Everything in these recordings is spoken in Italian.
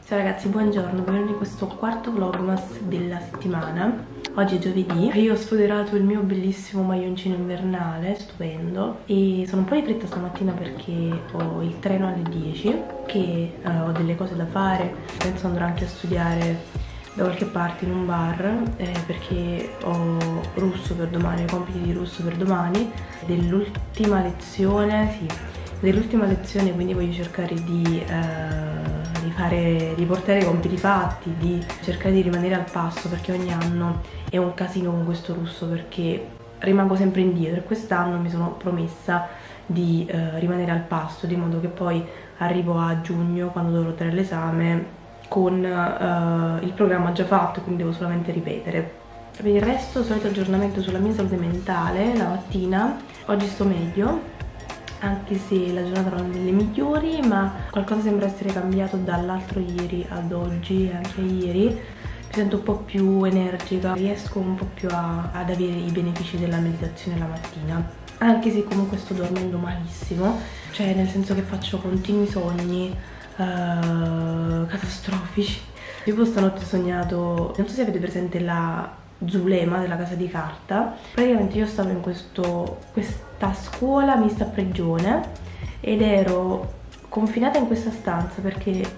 Ciao ragazzi, buongiorno, benvenuti in questo quarto vlogmas della settimana. Oggi è giovedì, io ho sfoderato il mio bellissimo maglioncino invernale, stupendo, e sono un po' di fretta stamattina perché ho il treno alle 10, che ho delle cose da fare, penso andrò anche a studiare da qualche parte in un bar, perché ho russo per domani, ho compiti di russo per domani, dell'ultima lezione, quindi voglio cercare di portare i compiti fatti, di cercare di rimanere al passo, perché ogni anno è un casino con questo russo, perché rimango sempre indietro e quest'anno mi sono promessa di rimanere al passo, di modo che poi arrivo a giugno, quando dovrò dare l'esame, con il programma già fatto, quindi devo solamente ripetere. Per il resto, solito aggiornamento sulla mia salute mentale. La mattina, oggi sto meglio, anche se la giornata non è delle migliori, ma qualcosa sembra essere cambiato dall'altro ieri ad oggi, anche ieri. Mi sento un po' più energica, riesco un po' più ad avere i benefici della meditazione la mattina, anche se comunque sto dormendo malissimo, cioè nel senso che faccio continui sogni catastrofici. Tipo stanotte ho sognato, non so se avete presente la Zulema della Casa di Carta. Praticamente io stavo in questa scuola mista a prigione ed ero confinata in questa stanza, perché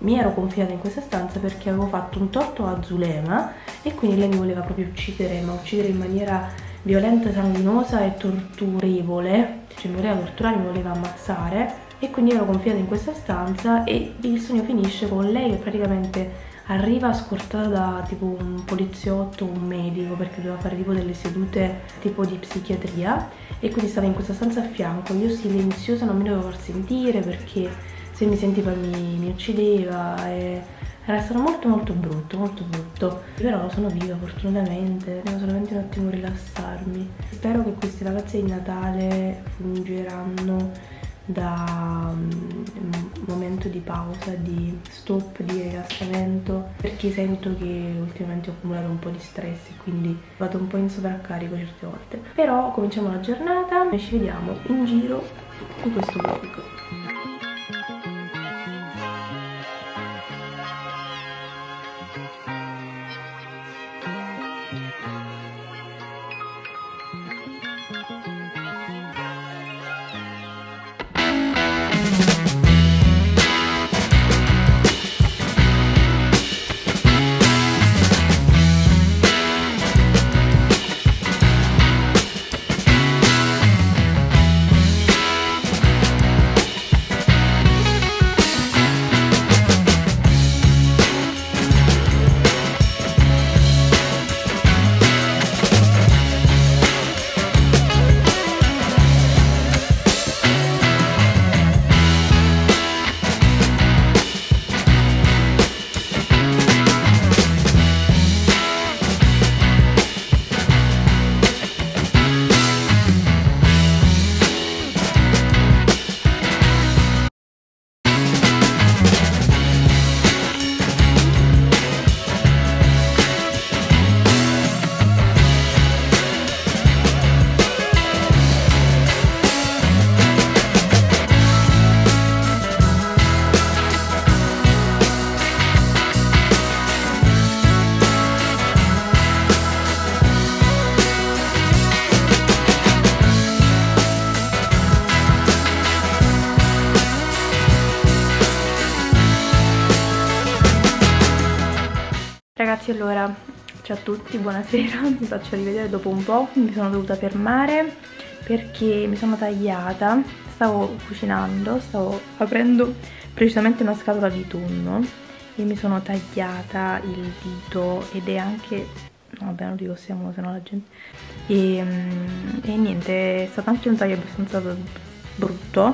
avevo fatto un torto a Zulema e quindi lei mi voleva proprio uccidere, ma uccidere in maniera violenta, sanguinosa e torturevole, cioè mi voleva torturare, mi voleva ammazzare, e quindi ero confinata in questa stanza e il sogno finisce con lei che praticamente arriva scortata da tipo un poliziotto, un medico, perché doveva fare tipo delle sedute tipo di psichiatria, e quindi stava in questa stanza a fianco. Io silenziosa non mi dovevo far sentire, perché se mi sentiva mi uccideva, e era stato molto brutto. Però sono viva fortunatamente, devo solamente un attimo rilassarmi. Spero che queste vacanze di Natale fungeranno da momento di pausa, di stop, di rilassamento, perché sento che ultimamente ho accumulato un po' di stress e quindi vado un po' in sovraccarico certe volte. Però cominciamo la giornata e ci vediamo in giro in questo vlog. Ragazzi, allora, ciao a tutti, buonasera, vi faccio rivedere dopo un po'. Mi sono dovuta fermare perché mi sono tagliata, stavo cucinando, stavo aprendo precisamente una scatola di tonno e mi sono tagliata il dito, ed è anche, no, vabbè, non dico stiamo, se no la gente, e niente, è stato anche un taglio abbastanza brutto,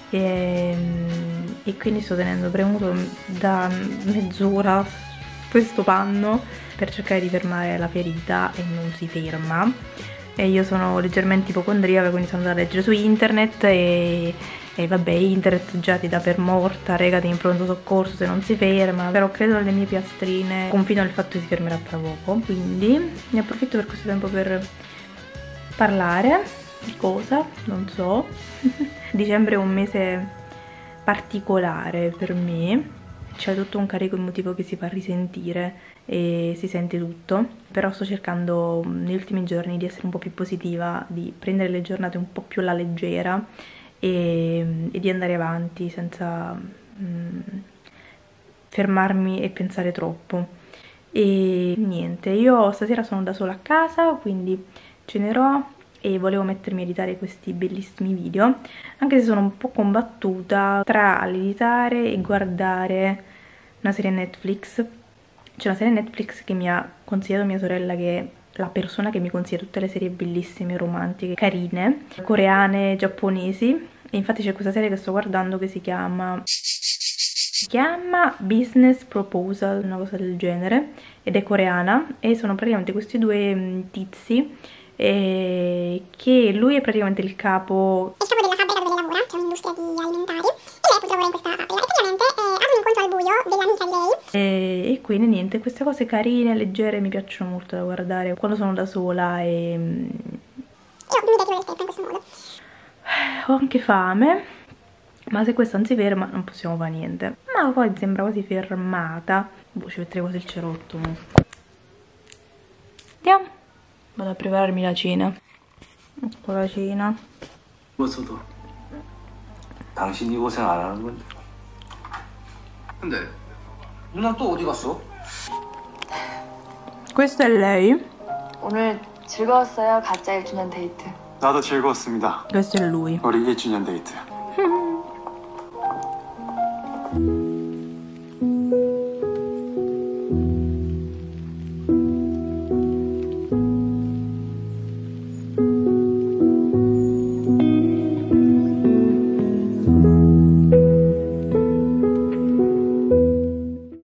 e quindi sto tenendo premuto da mezz'ora questo panno per cercare di fermare la ferita e non si ferma. E io sono leggermente ipocondriaca, quindi sono andata a leggere su internet e vabbè, internet già ti dà per morta, recati in pronto soccorso se non si ferma, però credo alle mie piastrine, confido nel fatto che si fermerà tra poco, quindi ne approfitto per questo tempo per parlare di cosa, non so. Dicembre è un mese particolare per me, c'è tutto un carico emotivo che si fa risentire e si sente tutto, però sto cercando negli ultimi giorni di essere un po' più positiva, di prendere le giornate un po' più alla leggera e di andare avanti senza fermarmi e pensare troppo. E niente, io stasera sono da sola a casa, quindi cenerò e volevo mettermi a editare questi bellissimi video, anche se sono un po' combattuta tra l'editare e guardare una serie Netflix. C'è una serie Netflix che mi ha consigliato mia sorella, che è la persona che mi consiglia tutte le serie bellissime, romantiche, carine, coreane, giapponesi, e infatti c'è questa serie che sto guardando che si chiama Business Proposal, una cosa del genere, ed è coreana, e sono praticamente questi due tizi che lui è praticamente il capo della fabbrica dove lavora, che è un'industria di alimentari, e lei appunto lavora in questa fabbrica, e praticamente ha un incontro al buio dell'amica di lei. E quindi niente, queste cose carine, leggere, mi piacciono molto da guardare quando sono da sola e io mi dedico del tempo in questo modo. Ho anche fame, ma se questa non si ferma non possiamo fare niente. Ma poi sembra quasi fermata. Boh, ci metterei quasi il cerotto. Andiamo. Vado a prepararmi la cena. Ecco la cena. 먹었어도 당신이 고생 안 하는 건데. 근데 누나 또 어디 갔어? Questa è lei. 오늘 즐거웠어요. 가짜 1주년 데이트. 나도 즐거웠습니다. Questo è lui. 우리 1주년 데이트.